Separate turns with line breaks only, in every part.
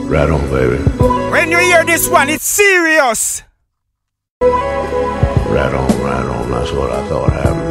Right on, baby.
When you hear this one, it's serious.
Right on, that's what I thought happened.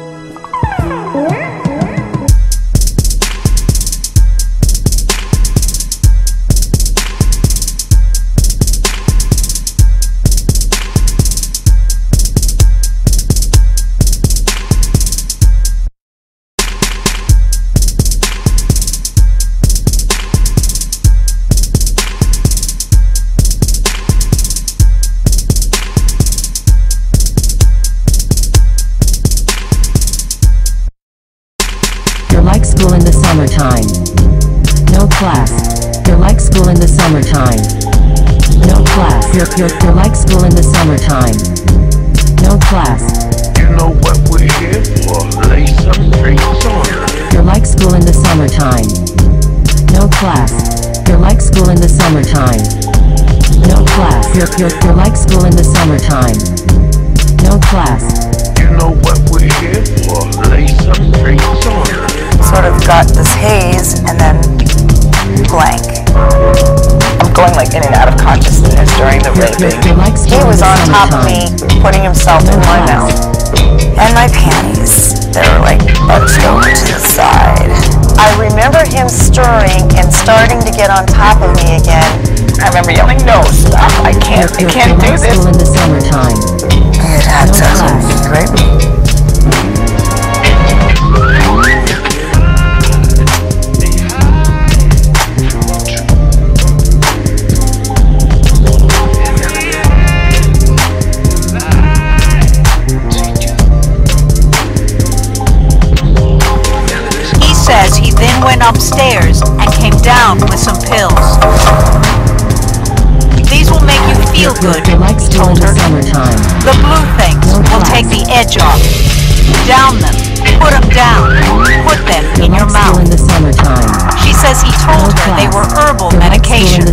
Like school in the summertime. No class. You're like school in the summertime. No class. You're like school in the summertime. No class.
You know what we're here for? Lay some drinks on.
You're like school in the summertime. No class. You're like school in the summertime. No class. You're like school in the summertime. No class.
You know what we're here for? Lay some drinks on.
Sort of got this haze and then blank. I'm going like in and out of consciousness during the raping. He was on top of me, putting himself in my mouth. And my panties, they were like bunched over to the side. I remember him stirring and starting to get on top of me again. I remember yelling, "No, stop, I can't do this."
In the summertime.
It had sex with me, right?
He then went upstairs and came down with some pills. These will make you feel good, he told her. The blue things will take the edge off. Down them, put them down, put them in your mouth. She says he told her they were herbal medication.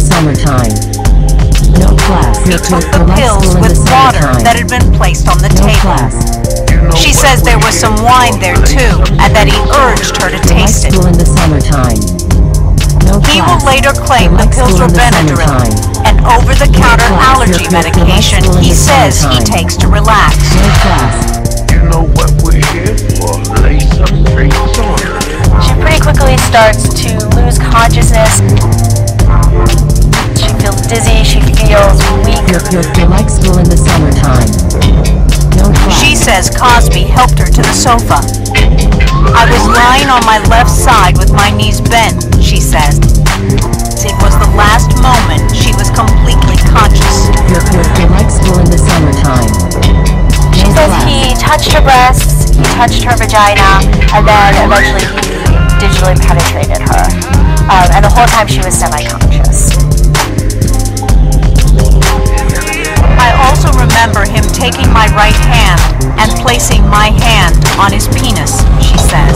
He took the pills with water that had been placed on the table. She says there was some wine there too, and that he urged her to taste it. He will later claim the pills were Benadryl, an over-the-counter allergy medication he says he takes to relax.
You know what we're here for? Lay some drinks on.
She pretty quickly starts to lose consciousness. She feels dizzy, she feels weak.
You're like school in the summertime.
She says Cosby helped her to the sofa. I was lying on my left side with my knees bent, she says. It was the last moment she was completely conscious.
You're like school in the summertime.
She says he touched her breasts, he touched her vagina, and then eventually he digitally penetrated her. And the whole time she was semi-conscious.
I also remember him taking my right hand and placing my hand on his penis, she says.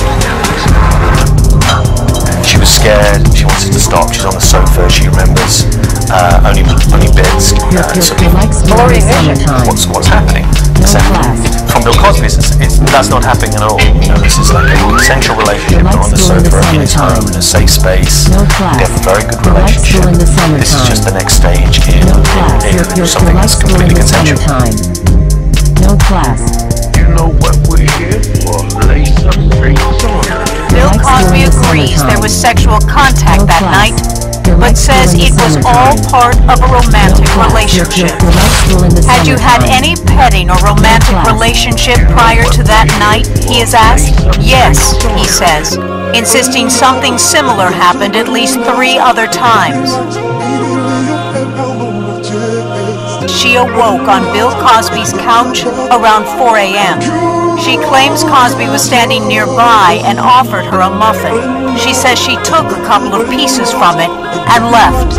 She was scared, she wanted to stop, she's on the sofa, she remembers only bits.
Blurry vision.
What's happening? From Bill Cosby's, that's not happening at all. You know, this is like a consensual relationship. They're on the sofa in his home, in a safe space. They have a very good relationship. This is just the next stage in something that's completely consensual.
No class.
You know what we're here for? Lay some drinks on.
Bill Cosby agrees there was sexual contact that night, but says it was all part of a romantic relationship. Had you had any petting or romantic relationship prior to that night, he is asked? Yes, he says, insisting something similar happened at least 3 other times. She awoke on Bill Cosby's couch around 4 a.m. She claims Cosby was standing nearby and offered her a muffin. She says she took a couple of pieces from it and left.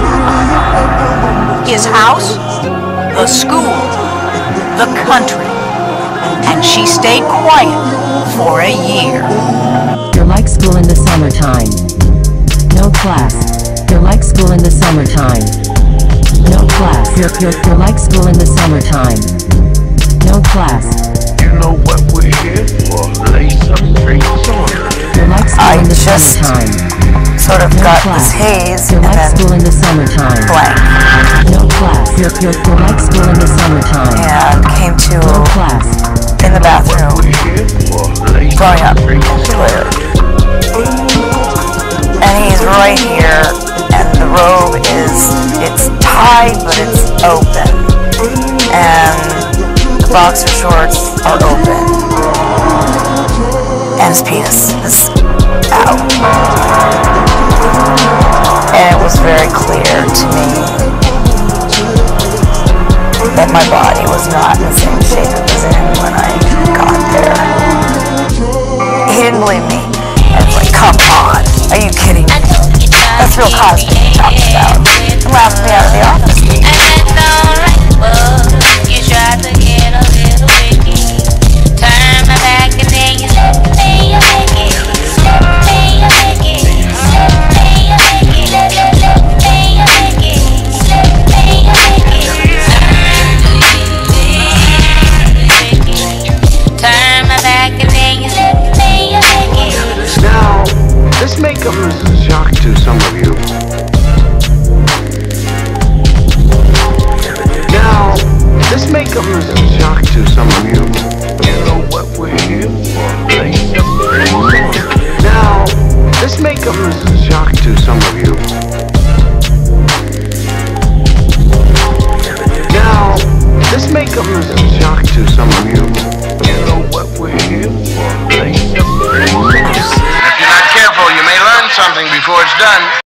His house, the school, the country, and she stayed quiet for a year.
You're like school in the summertime. No class. You're like school in the summertime. No class. You're like school in the summertime. No class.
You know what we're here for? Lay some drinks on.
You're like school in the summertime.
sort of got this haze and then
school in the summertime.
blank.
No class. You're like school in the summertime.
And came to
No class.
in the bathroom, throwing up in the toilet. And he's right here, and the robe it's tied, but it's open. And the boxer shorts are open. And his penis is out. And it was very clear to me that my body was not in the same shape it was in when I got there. He didn't believe me. I was like, come on, are you kidding me? That's real Cosby he talks about. And laughed me out of the office.
You tried to get a little picky. Turn my back and then you let me picky. Let me picky. Let me picky. Let me picky. Let me picky. Turn my back and then you let me picky.
Now, this makeup is a shock to some of you. Now, this makeup is a shock to some of you. You know what we're here for, ladies. Now, this makeup is a shock to some of you. Now, this makeup is a shock to some of you. You know what we're here for, ladies. If you're not careful, you may learn something before it's done.